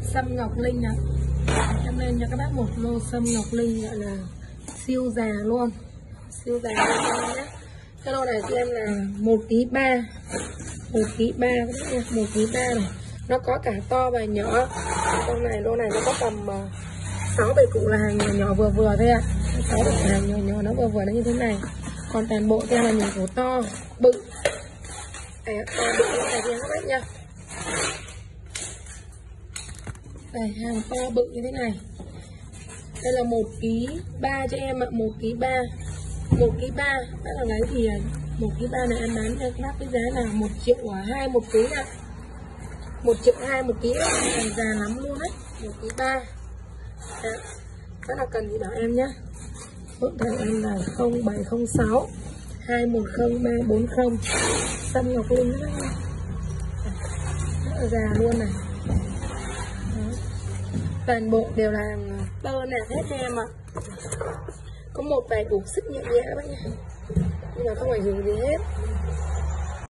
Sâm Ngọc Linh ạ. Em lên cho các bác một lô sâm Ngọc Linh gọi là siêu già luôn, siêu già luôn các bác nhé. Cái lô này cho em là 1,3 kg, 1,3 kg, 1,3 kg này. Nó có cả to và nhỏ. Trong này lô này nó có tầm 6-7 củ là hàng nhỏ nhỏ vừa vừa thôi ạ. 6 củ hàng nhỏ nhỏ nó vừa vừa nó như thế này. Còn toàn bộ theo là những củ to bự. To bự như thế này nha các bác nha. Đây, hàng to bự như thế này. Đây là 1,3 kg cho em ạ, 1,3 kg. 1,3 kg. Bác nào lấy thì 1,3 kg này em bán cho các bác cái giá là 1,2 triệu một ký ạ. 1,2 triệu một ký, còn già lắm luôn đấy. 1,3 kg. Bác nào cần thì bảo em nhé. Số điện thoại em là 0706 210 340. Sâm Ngọc Linh rất là già luôn này. Toàn bộ đều là tơ nạc hết cho em ạ. Có một vài củ sức nhẹ nhẹ các bác nhé, nhưng mà không ảnh hưởng gì hết.